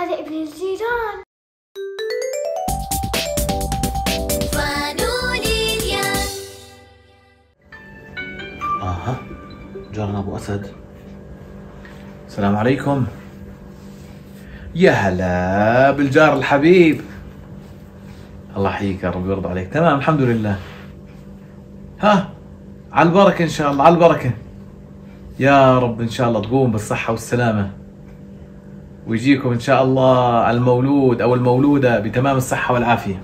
هذا ابن الجيران. جارنا ابو اسد. السلام عليكم. يا هلا بالجار الحبيب. الله يحييك يا رب ويرضى عليك. تمام الحمد لله. ها على البركه ان شاء الله، على البركه يا رب. ان شاء الله تقوم بالصحه والسلامه ويجيكم ان شاء الله المولود او المولوده بتمام الصحه والعافيه.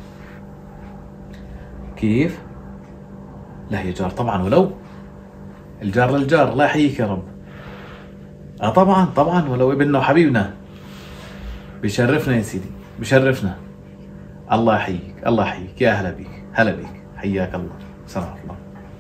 كيف؟ لا يا جار طبعا، ولو الجار للجار. الله يحييك يا رب. طبعا طبعا، ولو ابننا وحبيبنا. بشرفنا يا سيدي، بشرفنا. الله يحييك، الله يحييك. يا هلا بيك، هلا بيك، حياك الله. سلام الله.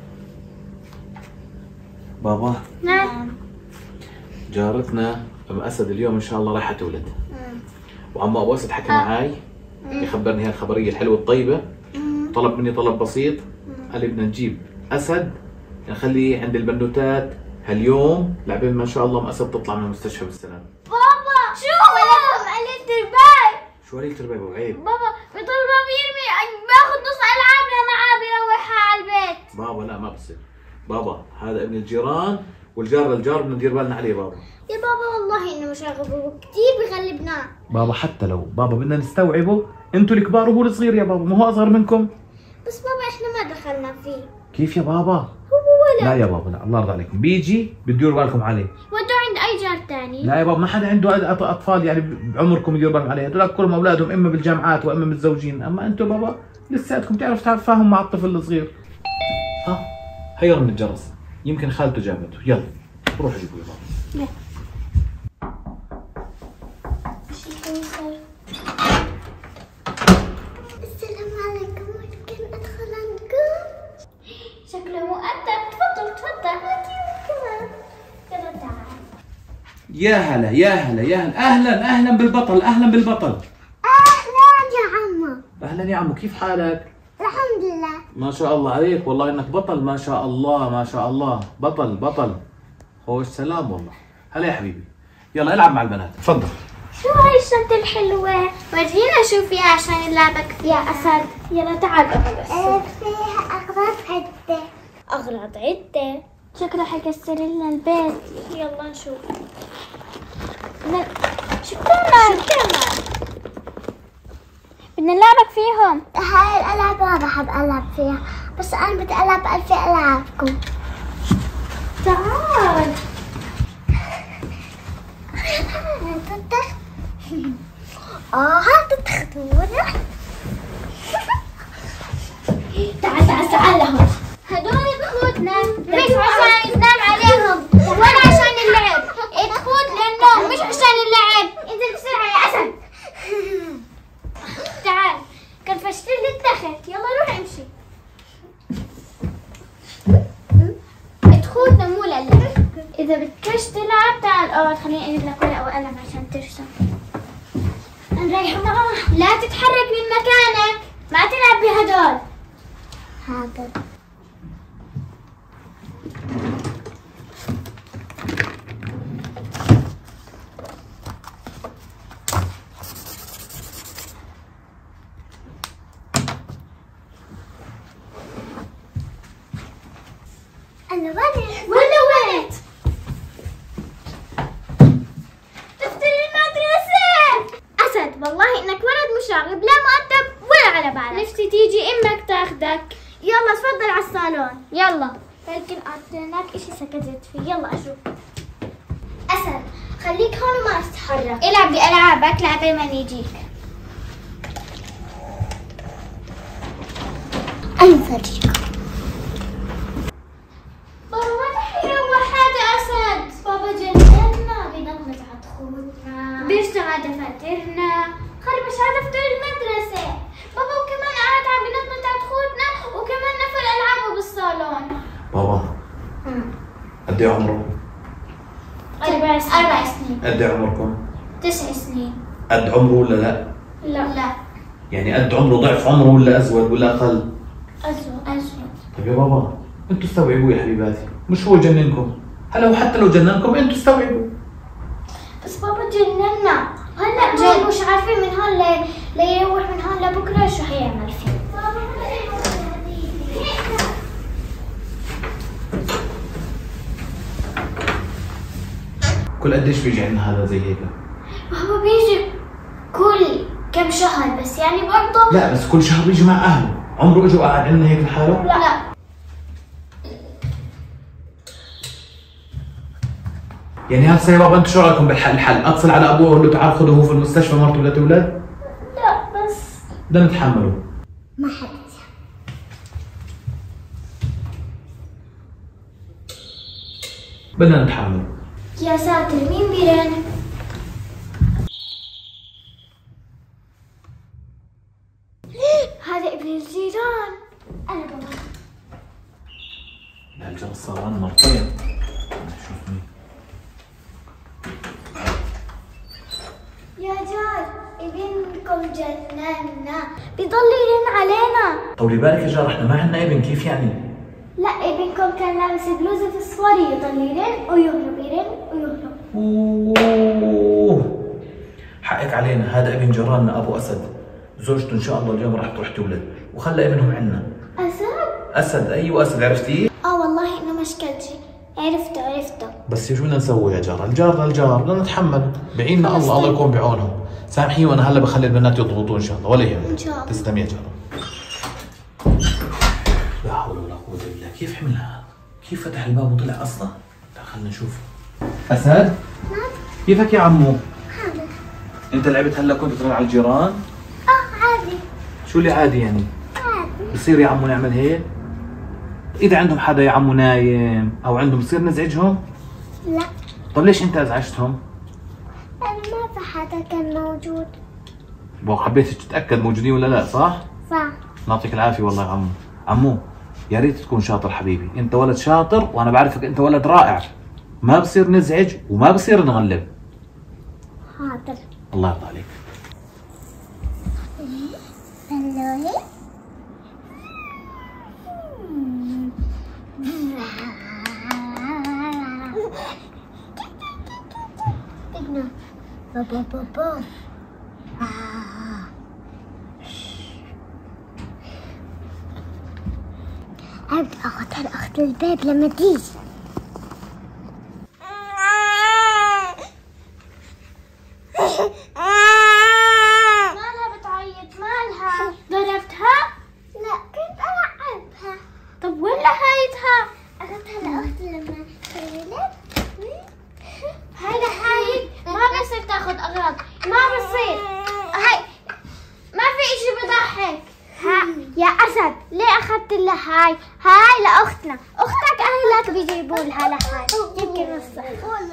بابا. نعم. جارتنا ام اسد اليوم ان شاء الله رايحه تولد. وعم ابو اسد حكى معي يخبرني هالخبريه الحلوه الطيبه. طلب مني طلب بسيط، قال لي بدنا نجيب اسد نخليه عند البنوتات هاليوم لعبين ما شاء الله ام اسد تطلع من المستشفى بالسلام. بابا شو ولكم قلة ترباي؟ شو قلة ترباي ابو عيب؟ بابا بيضل ما بيرمي، باخذ نص العابنا معاه بيروحها على البيت. بابا لا ما بصير. بابا هذا ابن الجيران والجار للجار، بدنا ندير بالنا عليه بابا. يا بابا والله انه مشاغب كثير بغلبنا. بابا حتى لو بابا بدنا نستوعبه، انتوا الكبار وهو الصغير يا بابا، ما هو اصغر منكم. بس بابا احنا ما دخلنا فيه. كيف يا بابا؟ هو ولد. لا يا بابا لا، الله يرضى عليكم، بيجي بتديروا بالكم عليه. ودوا عند اي جار ثاني؟ لا يا بابا، ما حدا عنده اطفال يعني بعمركم يديروا بالكم عليه، هذول كلهم اولادهم اما بالجامعات واما متزوجين، اما انتم بابا لساتكم تعرف تتفاهموا مع الطفل الصغير. ها هي رن الجرس، يمكن خالته جابته. يلا روحوا جيبوا يا بابا. السلام عليكم، ممكن ادخل عندكم؟ شكله مؤدب. تفضل تفضل. كمان يلا تعال. يا هلا يا هلا يا هلا، اهلا اهلا بالبطل، اهلا بالبطل. اهلا يا عمو. اهلا يا عمو، كيف حالك؟ الحمد لله. ما شاء الله عليك، والله انك بطل، ما شاء الله ما شاء الله، بطل بطل. خوش سلام والله. هلا يا حبيبي، يلا العب مع البنات، تفضل. شو هاي الشنطة الحلوة؟ ورجينا شو فيها عشان نلعبك فيها أسد. يلا تعال قبل السد. فيها أغراض عدة. أغراض عدة؟ شكله حيكسر لنا البيت. يلا نشوف. شو كمان؟ بدنا نلعبك فيهم. هاي الألعاب ما بحب ألعب فيها، بس أنا بدي ألعب في ألعابكم. تعال. هات تاخذونا. تعال تعال تعال لهون. هدول تخوتنا مش عشان ننام عليهم ولا عشان اللعب. تخوت للنوم مش عشان اللعب. انزل بسرعة يا أسد. تعال كرفشت لي التخت. يلا روح امشي. تخوتنا مو للعب. إذا بدكش تلعب تعال اقعد، خليني أجيب لك ورقة وقلم عشان ترسم. نريح معاه. لا تتحرك من مكانك، ما تلعب بهدول. حاضر. أنا ولد. ولا ولد. دفتر المدرسة. أسد والله إنك ولد مشاغب، لا مؤدب ولا على بالك. نفسي تيجي أمك تاخدك. يلا تفضل على الصالون. يلا. يمكن أعطيناك إشي سكتت فيه. يلا أشوف. أسد خليك هون وما تتحرك. العب بألعابك لعبة ما نيجيك. أنفرجيك. بابا ما تحيروح هذا أسد. بابا جننا بنطلع على دخولنا، بيشتغل دفاترنا، خرب على دفتر المدرسة. بابا وكمان قاعد عم بنطلع على دخولنا وكمان نفل ألعابه بالصالون. بابا قد ايه عمره؟ 4 سنين. قد ايه عمركم؟ 9 سنين. قد عمره ولا لا؟ لا. يعني قد عمره ضعف عمره ولا ازود ولا اقل؟ أزود. طيب يا بابا انتوا استوعبوا يا حبيباتي، مش هو جننكم، هلا وحتى لو جننكم انتوا استوعبوا. بس بابا جننا. هلا جد مش عارفين من هون ليروح من هون لبكره شو حيعمل فيه. كل قديش بيجي عندنا هذا زي هيك؟ هو بيجي كل كم شهر بس يعني برضه. لا بس كل شهر بيجي مع اهله، عمره اجى وقعد عندنا هيك لحاله؟ لا. يعني هسه يا بابا انتوا شو رايكم بالحل؟ اتصل على ابوه واقول له تعال خذه هو في المستشفى مرته ولا تولد؟ لا بس بدنا نتحمله. ما حد بدنا نتحمله. يا ساتر مين بيرن؟ هذا ابن الجيران. انا بابا. لا الجرس صار عنا مرتين. شوف مين. يا جار ابنكم جننا بيضل يرن علينا. طولي بالك يا جار احنا ما عندنا ابن، كيف يعني؟ لا ابنكم كان لابس بلوزة اصفر يضل يرن ويهرب يرن ويهرب. اوه حقك علينا، هذا ابن جيراننا ابو اسد، زوجته ان شاء الله اليوم راح تروح تولد وخلى ابنهم عندنا. اسد؟ ايوه اسد، عرفتيه؟ والله انه مشكلتي. عرفته. بس شو بدنا نسوي يا جار؟ الجار للجار، بدنا نتحمل، بعيننا الله يكون بعونهم. سامحيه وانا هلا بخلي البنات يضبطوا ان شاء الله، ولا يهمك. ان شاء الله. تسلم يا جار. لا حول ولا قوة الا بالله، كيف حملها؟ كيف فتح الباب وطلع اصلا؟ تعال خلينا نشوف. اسد؟ نعم. كيفك يا عمو؟ حاضر. انت لعبت هلا كنت ترن على الجيران؟ عادي. شو اللي عادي يعني؟ عادي. بصير يا عمو نعمل هيك؟ اذا عندهم حدا يا عمو نايم او عندهم بصير نزعجهم؟ لا. طب ليش انت ازعجتهم؟ أنا ما في حدا كان موجود. حبيت تتاكد موجودين ولا لا، صح؟ صح. يعطيك العافيه والله يا عمو. عمو يا ريت تكون شاطر حبيبي، انت ولد شاطر وانا بعرفك انت ولد رائع، ما بصير نزعج وما بصير نغلب. حاضر. الله يرضى عليك. بلوي. بابا. أبدأ أخذ الباب لما تيجي. مالها بتعيط؟ مالها؟ ضربتها؟ لا كنت ألعبها. طب وين لحايتها؟ أخذتها لأختي لما ولدت. هاي ما بصير تاخذ أغراض، ما بصير. هاي ما في إشي بضحك. يا أسد ليه أخذت لها هاي لأختنا، أختك أهلك بيجيبوا لها لهاي يمكن نصح.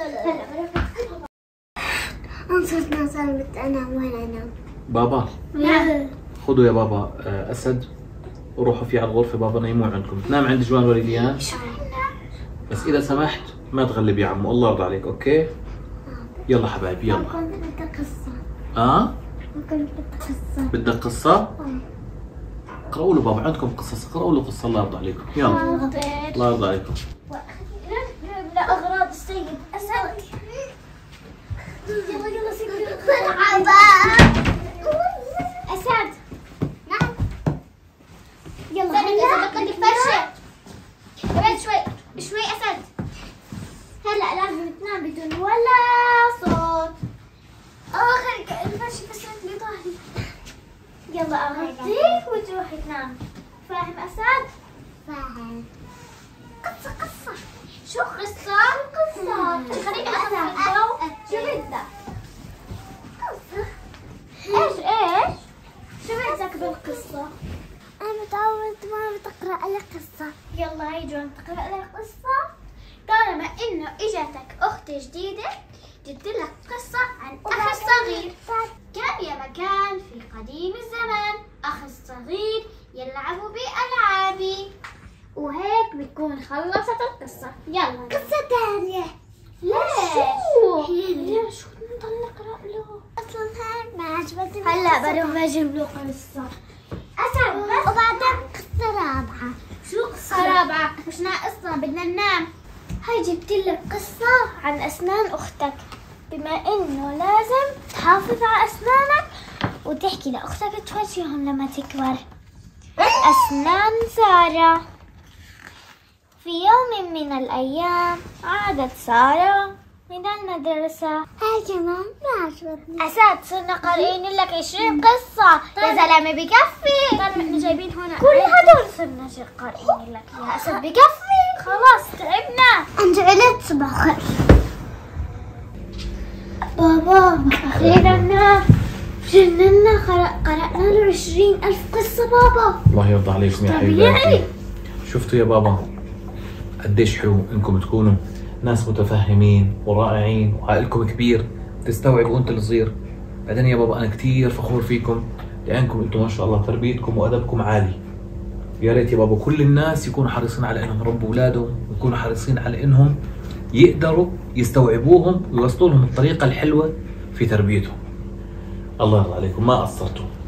أنصت ما صارت أنا وين أنام. بابا نعم. خذوا يا بابا اسد وروحوا فيه على الغرفه، بابا نيموه عندكم، تنام عند جوان وليديان. بس اذا سمحت ما تغلب يا عمو، الله يرضى عليك. اوكي يلا حبايبي يلا. كنت بدي قصة. كنت بدي قصة. بدك قصه؟ اقرأوا له بابا، عندكم قصص، اقرأوا له قصه الله يرضى عليكم. يلا الله يرضى عليكم. لا أغراض السيد أسد. يلا سيدي أسد. نعم. يلا هلا بدك فرشة. بعد شوي أسد. هلا لازم تنام بدون ولا صوت. آخر الفرشة كسرت لي ظهري. يلا أغطيك وتروحي تنام. فاهم أسد؟ فاهم. قصة. شو قصة؟ خليني أطفي الضوء. شو بدك؟ قصة. إيش؟ شو بدك بالقصة؟ أنا متعودة ما بتقرأ لي قصة. يلا هاي جون تقرأ لي قصة. طالما إنه إجتك أخت جديدة جبت لك قصة عن أخ صغير. كان يا مكان في قديم الزمان أخ صغير يلعب بألعابه. وهيك بتكون خلصت القصة. يلا قصة ثانية. ليش؟ شو نضل نقرأ له؟ أصلا هاي ما عجبتني. هلا بروح بجيب له قصة. أسد بس. وبعدين قصة رابعة. شو قصة رابعة؟ مش ناقصنا بدنا ننام. هاي جبت لك قصة عن أسنان أختك. بما إنه لازم تحافظ على أسنانك وتحكي لأختك توجههم لما تكبر. أسنان سارة. في يوم من الأيام عادت سارة من المدرسة. هاي كمان ما عجبتني. أسد صرنا قارئين لك 20 قصة. يا زلمة بكفي. طالما احنا جايبين هون كل هدول صرنا قارئين لك يا أسد بكفي. خلاص تعبنا. انت عليت صباح خير. بابا أخيرا جننا قرأنا له 20,000 قصة بابا. الله يرضى عليكم يا حبيباتي. شفتوا يا بابا قديش حلو انكم تكونوا ناس متفهمين ورائعين وعقلكم كبير تستوعبوا انت الصغير. بعدين يا بابا انا كثير فخور فيكم لانكم انتم ما شاء الله تربيتكم وادبكم عالي. يا ريت يا بابا كل الناس يكونوا حريصين على انهم يربوا اولادهم ويكونوا حريصين على انهم يقدروا يستوعبوهم ويوصلوا لهم الطريقه الحلوه في تربيتهم. الله يرضى عليكم ما قصرتوا.